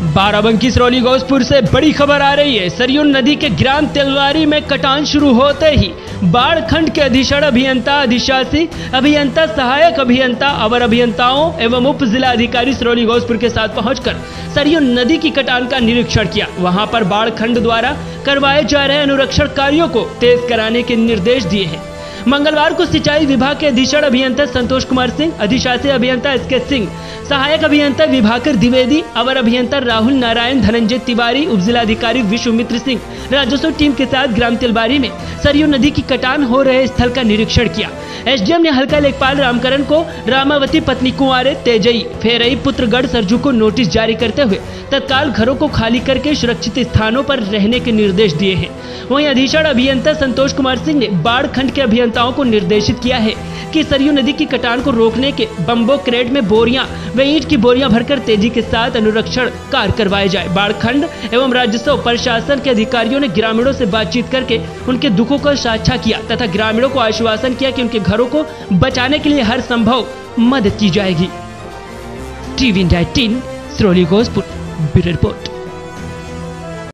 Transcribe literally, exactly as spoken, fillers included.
बाराबंकी सिरौली घोषपुर से बड़ी खबर आ रही है। सरयू नदी के ग्राम तेलवारी में कटान शुरू होते ही बाढ़ खंड के अधीक्षण अभियंता, अधिशासी अभियंता, सहायक अभियंता, अवर अभियंताओं एवं उप जिला अधिकारी सिरौली घोषपुर के साथ पहुंचकर सरयू नदी की कटान का निरीक्षण किया। वहां पर बाढ़ खंड द्वारा करवाए जा रहे अनुरक्षण कार्यों को तेज कराने के निर्देश दिए हैं। मंगलवार को सिंचाई विभाग के अधीक्षण अभियंता संतोष कुमार सिंह, अधिशासी अभियंता एस के सिंह, सहायक अभियंता विभाकर द्विवेदी, अवर अभियंता राहुल नारायण, धनंजय तिवारी, उप जिलाधिकारी विश्वमित्र सिंह राजस्व टीम के साथ ग्राम तिलबारी में सरयू नदी की कटान हो रहे स्थल का निरीक्षण किया। एसडीएम ने हल्का लेखपाल रामकरण को रामावती पत्नी कुंवारे तेजई फेरई पुत्रगढ़ सरजू को नोटिस जारी करते हुए तत्काल घरों को खाली करके सुरक्षित स्थानों पर रहने के निर्देश दिए हैं। वहीं अधीक्षण अभियंता संतोष कुमार सिंह ने बाढ़ खंड के अभियंताओं को निर्देशित किया है कि सरयू नदी की कटान को रोकने के बम्बो क्रेट में बोरियां व ईंट की बोरियां भरकर तेजी के साथ अनुरक्षण कार्य करवाए जाए। बाढ़ खंड एवं राजस्व प्रशासन के अधिकारियों ने ग्रामीणों से बातचीत करके उनके दुखों का साझा किया तथा ग्रामीणों को आश्वासन किया कि उनके घरों को बचाने के लिए हर संभव मदद की जाएगी। TV India eighteen Sirauli Ghoshpur bureau report.